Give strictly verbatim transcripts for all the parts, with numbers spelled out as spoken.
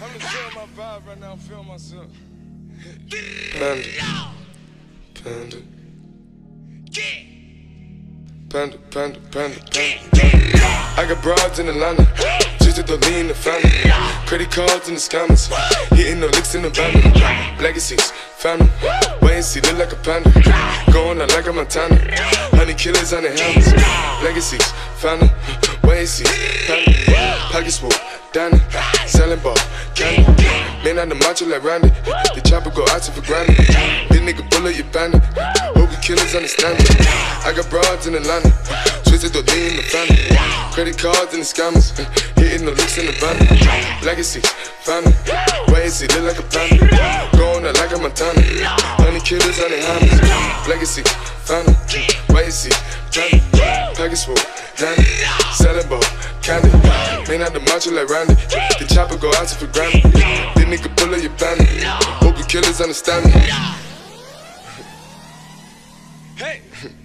I'm just feeling my vibe right now, I'm feeling myself. Panda. Panda. Panda, panda, panda, panda. I got broads in Atlanta, just to lean in the family. Credit cards in the scammers, hitting no licks in the van. Legacies, family, wait and see, look like a panda. Going out like a Montana, honey killers on the helmets. Legacies, family, wait and see, panda. Pockets full, Danny, selling ball, candy. Man on the macho like Randy, the chopper go out to for granted. This nigga bullet, you bandit. Hope you killers understand me. I got broads in Atlanta, twisted the lean in the family. Credit cards and the scammers, hitting the licks in the van. Legacies, family, wait and see, look like a panda. Going out like a Montana, honey killers on the hammers. Legacies, family, wait and see, panda. Package full, Danny, selling ball, candy. Man out the macho like Randy, the chopper go out to for granted. This nigga pull up your bandit. Hope you killers understand me. Hey!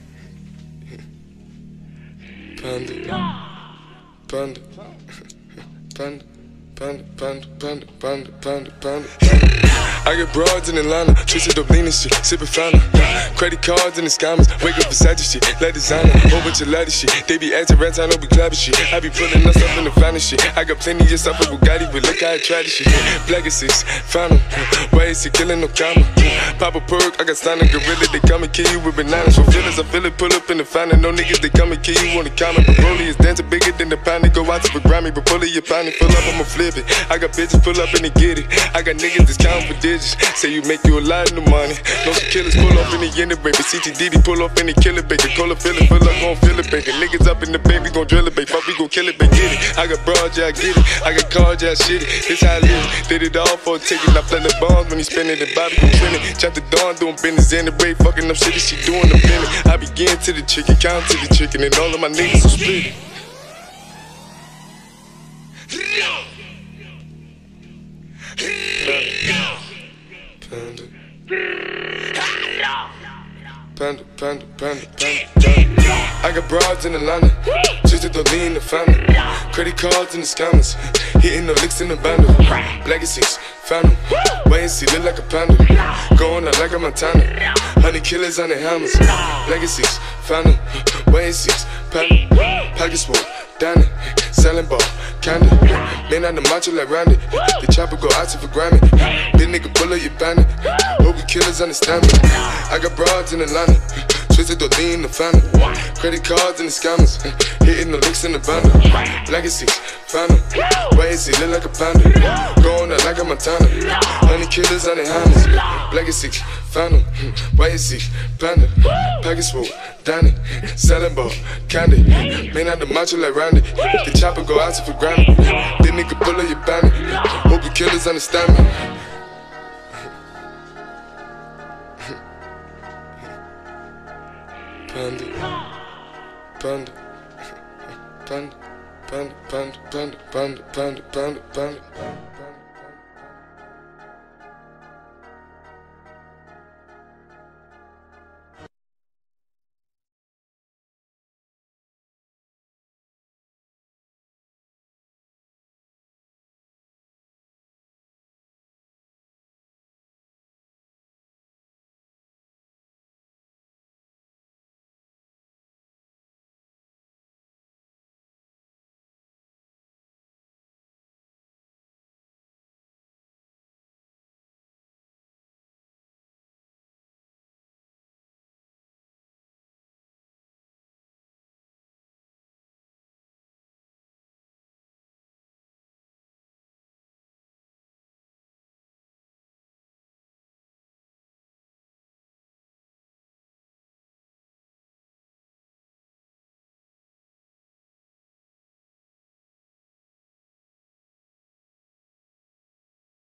Panda, panda, panda, panda, panda, panda, panda, panda, panda. I get broads in Atlanta, twisted up lean and shit, sippin' fountain. Credit cards and the scammers, wake up beside this shit, let designer, whole bunch of lattice shit. They be acting rats, I know we clapping shit. I be pulling us up in the finest shit. I got plenty of stuff with Bugatti, but look how I try this shit. Legacies, found them, why is he killing no comma? Pop a perk, I got standing gorilla, they come and kill you with bananas. For feelings, I feel it, pull up in the fountain. No niggas, they come and kill you on the comment. But Broly is dancing bigger than the pound, go out to for Grammy. But pull it, your pound, pull up, I'ma flip it. I got bitches, pull up and they get it. I got niggas that's counting for digits. Say you make you a lot of money. No some killers pull off in the end of baby. C T D D pull off in the killer baby. Call a feeling, fill up, gon' feel it, baby. Niggas up in the bank, we gon' drill it, baby. Fuck, we gon' kill it, baby. Get it. I got broad, yeah, I get it. I got cards, yeah, I shit it. This how I live. Did it all for a ticket. I play the bombs when he spinning the Bobby gon' spin it. Chop the dawn, doing business in the break. Fucking up shit, she doing the minute. I begin to the chicken, count to the chicken, and all of my niggas are split. Panda. Panda, panda, panda, panda, panda. I got broads in Atlanta, just to lean in the family. Credit cards and the scammers, hitting the licks in the bundle. Legacies, family, wait and see, look like a panda. Going out like a Montana, honey killers on the hammers. Legacies, family, wait and see, panda. Pockets full, Danny, selling ball, candy. Man on the macho like Randy, the chopper go out to for Grammy. This nigga pull up your bandit. Hope you killers understand me. I got broads in Atlanta, twisted the lean in the family. Credit cards and the scammers, hitting the licks in the bundle. Legacies, family, wait and see, look like a panda. Going out like a Montana, honey killers on the hammers. Legacies, family, wait and see, panda. Package full, Danny, selling ball, candy. Man out the macho like Randy, the chopper go out to for Grammy. This nigga pull up your bandit. Hope you killers understand me. Panda, panda, panda, panda, panda, panda, panda, panda, panda, panda, panda.